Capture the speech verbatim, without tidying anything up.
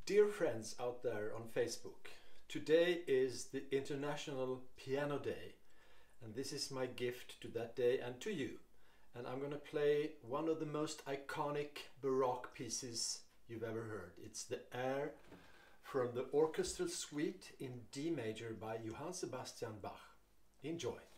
Dear friends out there on Facebook, today is the International Piano Day, and this is my gift to that day and to you. And I'm gonna play one of the most iconic Baroque pieces you've ever heard. It's the air from the orchestral suite in D major by Johann Sebastian Bach. Enjoy!